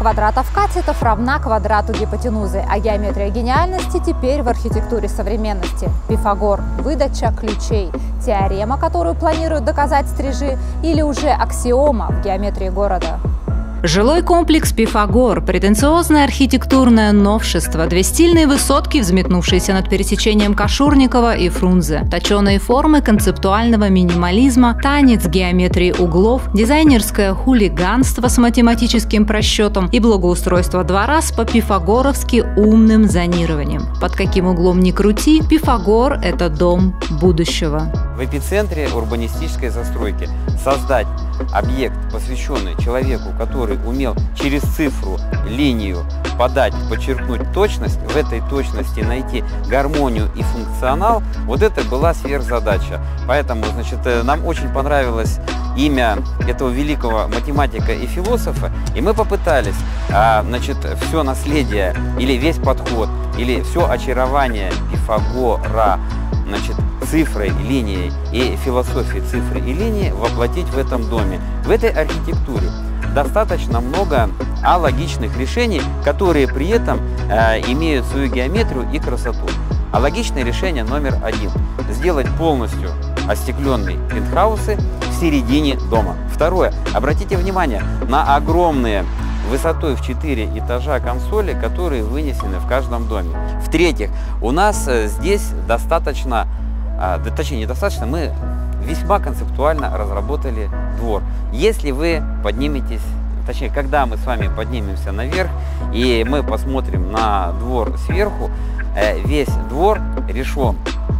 квадратов катетов равна квадрату гипотенузы, а геометрия гениальности теперь в архитектуре современности. Пифагор – выдача ключей, теорема, которую планируют доказать стрижи, или уже аксиома в геометрии города. Жилой комплекс «Пифагор» – претенциозное архитектурное новшество, две стильные высотки, взметнувшиеся над пересечением Кашурникова и Фрунзе, точеные формы концептуального минимализма, танец геометрии углов, дизайнерское хулиганство с математическим просчетом и благоустройство двора с по-пифагоровски умным зонированием. Под каким углом ни крути, Пифагор – это дом будущего. В эпицентре урбанистической застройки создать объект, посвященный человеку, который умел через цифру, линию подать, подчеркнуть точность, в этой точности найти гармонию и функционал, вот это была сверхзадача. Поэтому, значит, нам очень понравилось имя этого великого математика и философа, и мы попытались, значит, все наследие или весь подход, или все очарование Пифагора, значит, цифрой, линией и философией цифры и линии воплотить в этом доме. В этой архитектуре достаточно много алогичных решений, которые при этом имеют свою геометрию и красоту. Алогичное решение номер один – сделать полностью остекленные пентхаусы в середине дома. Второе – обратите внимание на огромные высотой в 4 этажа консоли, которые вынесены в каждом доме. В-третьих, у нас здесь достаточно, точнее недостаточно, мы весьма концептуально разработали двор. Если вы подниметесь, точнее, когда мы с вами поднимемся наверх и мы посмотрим на двор сверху, весь двор решен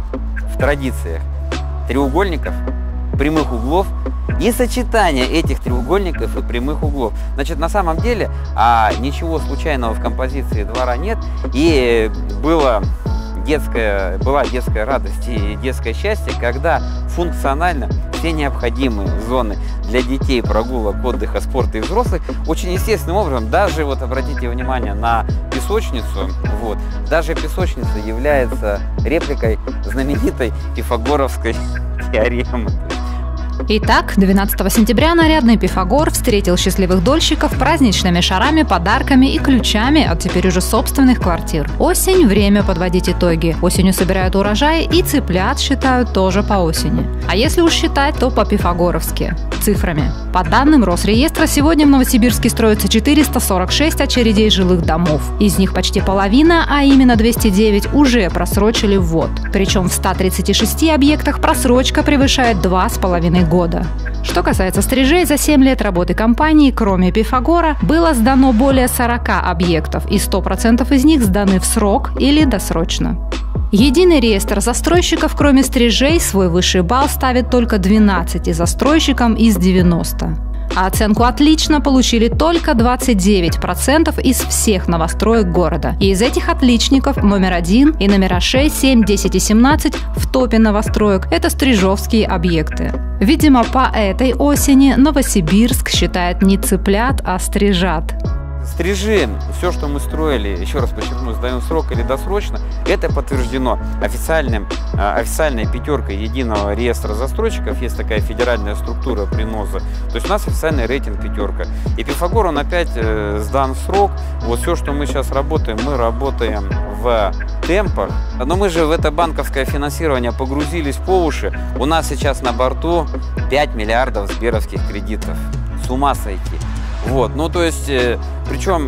в традициях треугольников, прямых углов и сочетание этих треугольников и прямых углов. Значит, на самом деле ничего случайного в композиции двора нет, и была детская радость и детское счастье, когда функционально все необходимые зоны для детей, прогулок, отдыха, спорта и взрослых очень естественным образом, даже вот обратите внимание на песочницу, вот, даже песочница является репликой знаменитой пифагоровской теоремы. Итак, 12 сентября нарядный Пифагор встретил счастливых дольщиков праздничными шарами, подарками и ключами от теперь уже собственных квартир. Осень – время подводить итоги. Осенью собирают урожай и цыплят считают тоже по осени. А если уж считать, то по-пифагоровски – цифрами. По данным Росреестра, сегодня в Новосибирске строится 446 очередей жилых домов. Из них почти половина, а именно 209, уже просрочили ввод. Причем в 136 объектах просрочка превышает 2,5 года. Что касается стрижей, за 7 лет работы компании, кроме Пифагора, было сдано более 40 объектов, и 100% из них сданы в срок или досрочно. Единый реестр застройщиков, кроме стрижей, свой высший балл ставит только 12 застройщикам из 90. А оценку «отлично» получили только 29% из всех новостроек города. И из этих отличников номер 1 и номера 6, 7, 10 и 17 в топе новостроек – это стрижовские объекты. Видимо, по этой осени Новосибирск считает не цыплят, а стрижат. Стрижи, все, что мы строили, еще раз подчеркну, сдаем в срок или досрочно, это подтверждено официальной пятеркой единого реестра застройщиков. Есть такая федеральная структура приноза. То есть у нас официальный рейтинг пятерка. И Пифагор, он опять сдан в срок. Вот все, что мы сейчас работаем, мы работаем в темпах. Но мы же в это банковское финансирование погрузились по уши. У нас сейчас на борту 5 миллиардов сберовских кредитов. С ума сойти. Вот, ну то есть, причем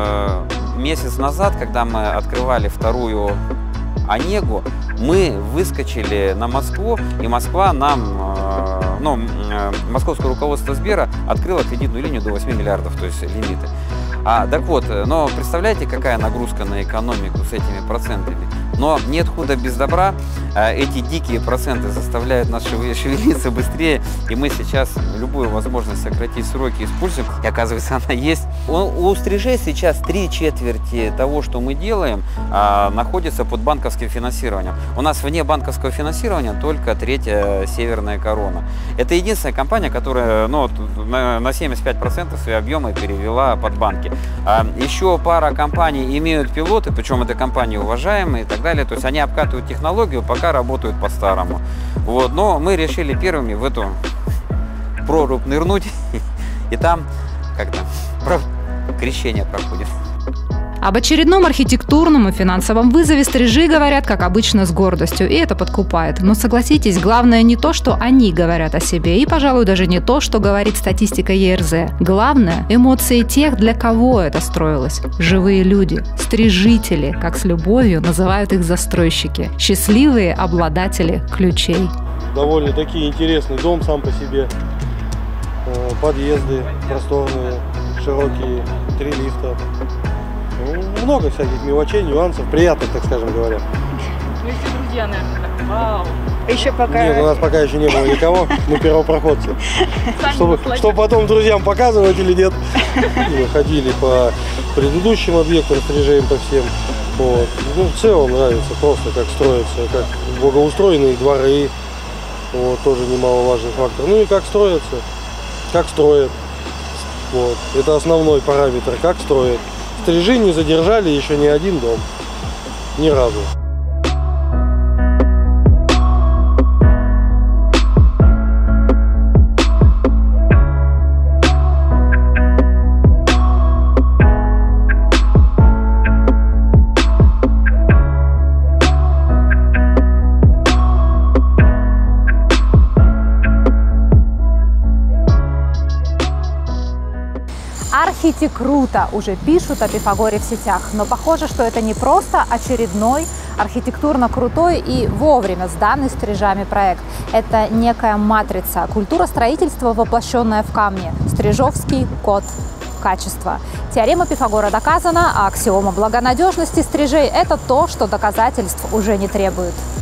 месяц назад, когда мы открывали вторую Онегу, мы выскочили на Москву, и Москва нам, московское руководство Сбера открыло кредитную линию до 8 миллиардов, то есть лимиты. Так вот, но представляете, какая нагрузка на экономику с этими процентами? Но нет худа без добра, эти дикие проценты заставляют нас шевелиться быстрее, и мы сейчас любую возможность сократить сроки используем, и оказывается она есть. У стрижей сейчас 3/4 того, что мы делаем, находится под банковским финансированием. У нас вне банковского финансирования только третья Северная Корона. Это единственная компания, которая на 75% свои объемы перевела под банки. Еще пара компаний имеют пилоты, причем это компании уважаемые и так далее. То есть они обкатывают технологию, пока работают по-старому. Вот. Но мы решили первыми в эту прорубь нырнуть и там как-то крещение проходит. Об очередном архитектурном и финансовом вызове стрижи говорят, как обычно, с гордостью, и это подкупает. Но согласитесь, главное не то, что они говорят о себе, и, пожалуй, даже не то, что говорит статистика ЕРЗ. Главное – эмоции тех, для кого это строилось. Живые люди, стрижители, как с любовью называют их застройщики, счастливые обладатели ключей. Довольно-таки интересный дом сам по себе. Подъезды просторные, широкие, 3 лифта. Много всяких мелочей, нюансов, приятных, так скажем говоря. Мы все друзья, наверное. Вау. Еще пока... Нет, у нас пока еще не было никого, мы первопроходцы. Чтобы потом друзьям показывать или нет. Мы ходили по предыдущим объектам, стрижаем по всем. Вот. Ну, в целом нравится просто, как строятся, как благоустроенные дворы. Вот, тоже немаловажный фактор. Ну и как строятся, как строят. Вот. Это основной параметр, как строят. Стрижи не задержали еще ни один дом. Ни разу. Архитекруто уже пишут о Пифагоре в сетях, но похоже, что это не просто очередной архитектурно крутой и вовремя сданный стрижами проект. Это некая матрица, культура строительства, воплощенная в камне, стрижовский код качества. Теорема Пифагора доказана, а аксиома благонадежности стрижей – это то, что доказательств уже не требует.